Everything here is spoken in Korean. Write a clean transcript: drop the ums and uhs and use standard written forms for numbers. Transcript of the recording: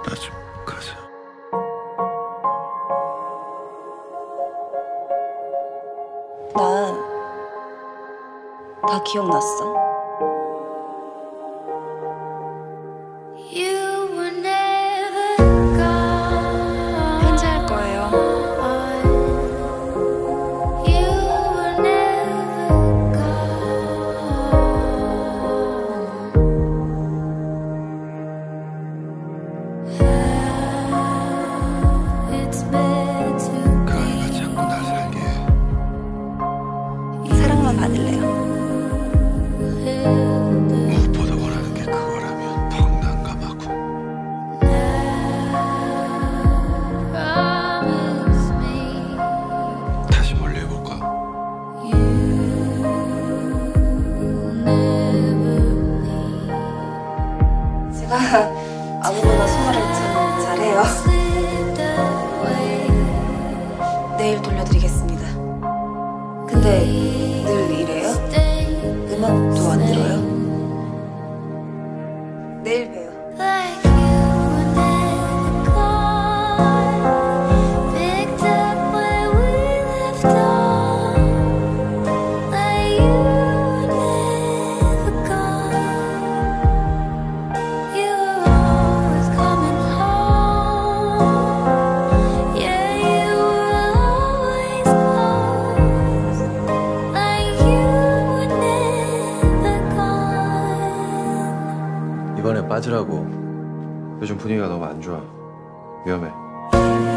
나 좀 가자. 나 다 기억났어. 편지할 거예요. 그 아이가 자꾸 날 살게 해. 사랑만 받을래요. 무엇보다 원하는 게 그거라면 더 난감하고. 다시 멀리 해볼까? 제가 아무거나 소화를 참 잘해요. 내일 돌려드리겠습니다. 근데 늘 이래요? 음악도 안 들어요? 내일 봬요. 이번에 빠지라고. 요즘 분위기가 너무 안 좋아. 위험해.